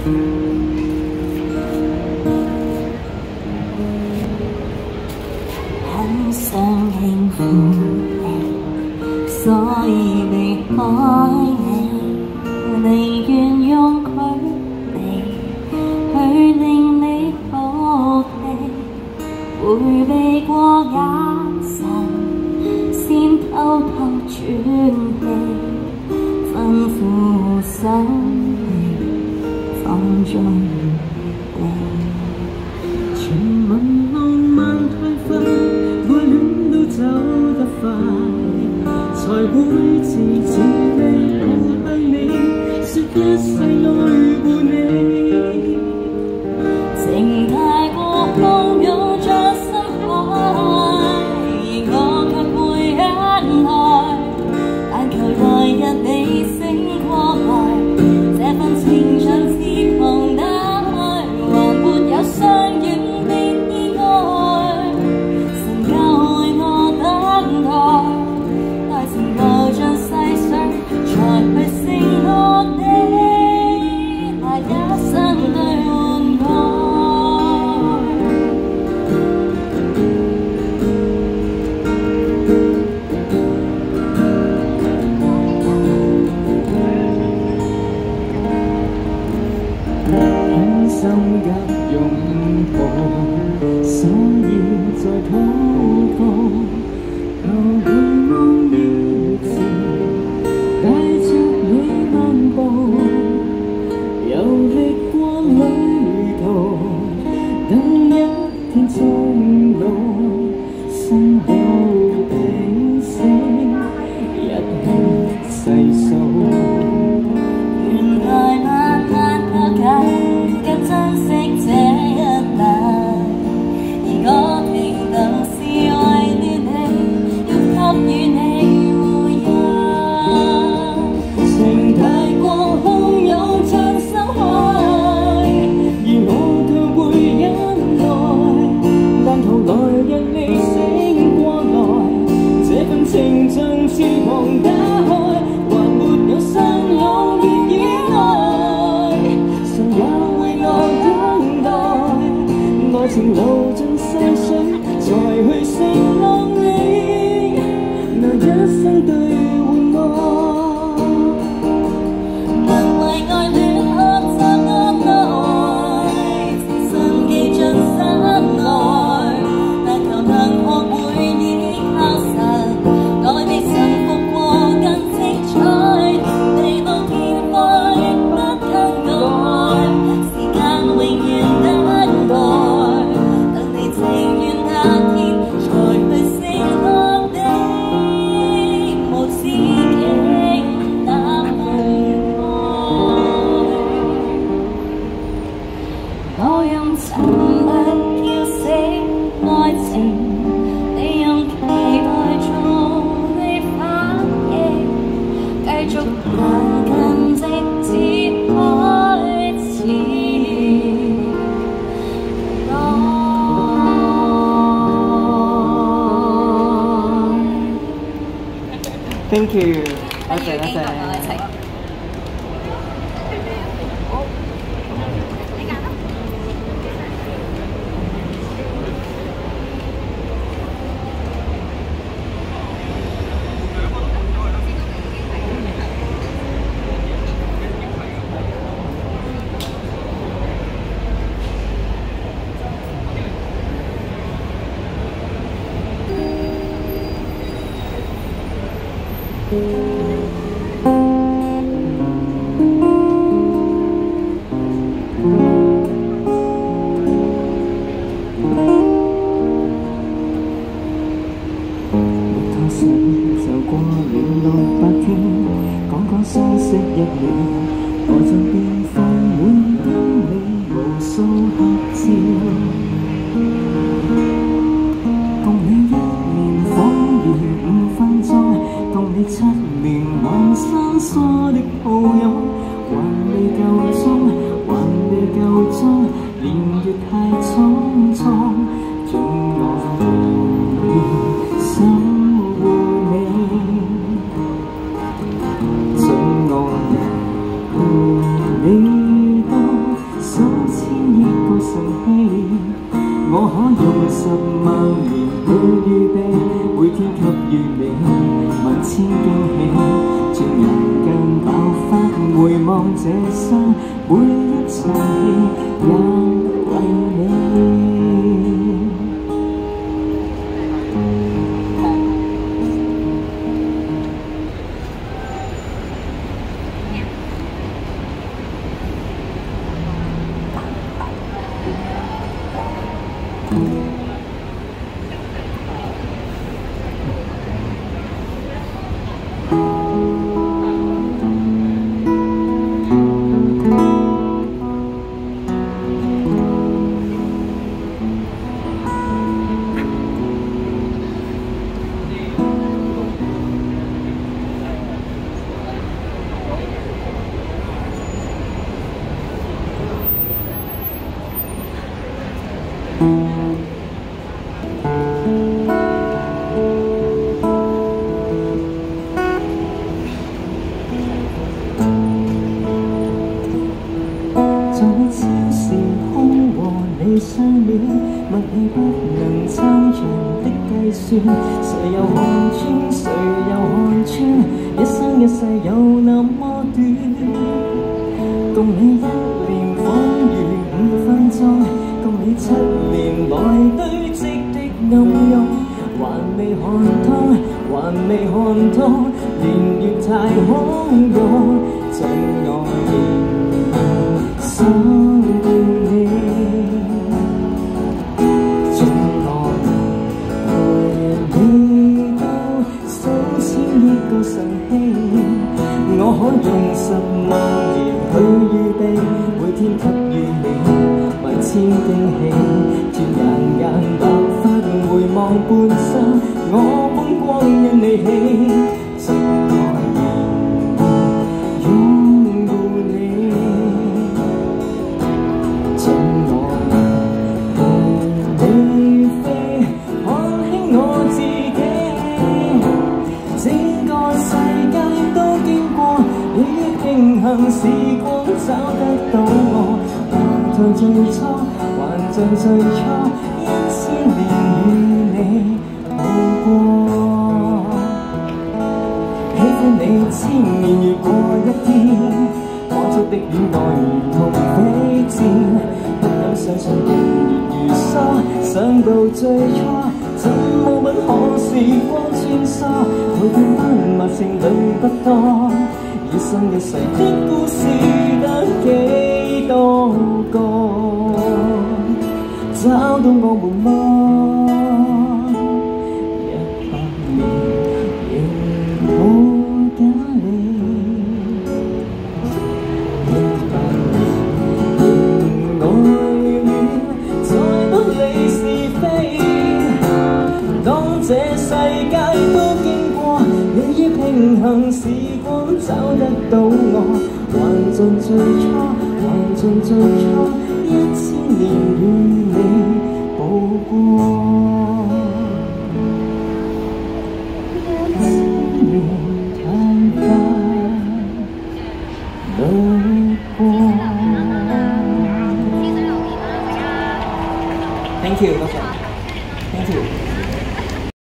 很想輕撫你，所以離開你，寧願用距離去令你好奇，迴避過眼神，先偷偷轉氣，吩咐手你放縱地。 傳聞浪漫太快，愛戀都走得快，才會遲遲地步向你，說一世愛護你。 情太過洶湧像深海，而我卻會忍耐，但求來日你醒過來，這份情像是狂打開，還沒有相遇。 心急擁抱，所以在禱告，求回望面前，帶着你漫步，遊歷過旅途，等一天終老，身後警醒，一起細數。 珍惜這一晚，而我停留是為了你，要給予你回憶。 情太過洶湧像深海，而我卻會忍耐，但求來日你醒過來，這份情像翅膀打開，還沒有相擁結以愛，誰也。 愛情流盡細水，才去承諾你，拿一生對換愛。 能為愛戀學習安內，情深記進心內，但求能學會依靠神，愛比幸福過更精彩，地老天荒亦不更改，時間永遠等待。 情願那天才去承諾你，無止境那去愛。我用沉默叫醒愛情，你用期待做你反應，繼續行近直至開始。 Thank you， 多謝多謝。就過了600天，講講相識1年，我身邊放滿跟你無數合照，共你1年仿如5分鐘，共你7年滿生疏的抱擁，還未夠鐘，還未夠鐘，年月太匆匆，准我永遠守。 你到遇你，萬千驚喜，像人間爆發。回望這生每一場戲，也為你。在超時空和你相戀，默契不能參詳的計算，誰又看穿，誰又看穿，一生一世有那麼短。共你1年仿如5分鐘，共你7年來堆積的暗湧，還未看通，還未看通，年月太洶湧，像我想顧你，從來陪你到數千億個晨曦，我可用10萬年去預備，每天給予你萬千驚喜，轉眼間白髮回望半生，我本光因你起。平衡時光找得到我，還像最初，還像最初，1000年與你步過。喜歡你1000年如過一天，我捉的戀愛如同飛箭，不敢相信日月如梭，想到最初，怎麼不可時光穿梭，每天奔陌情侶不多。一生一世的故事得幾多個？找到我們嗎？100年仍抱緊你，100年仍愛戀，再不理是非。當這世界都經過，你已平衡時光找得到我，還像最初，還像最初，1000年與你步過。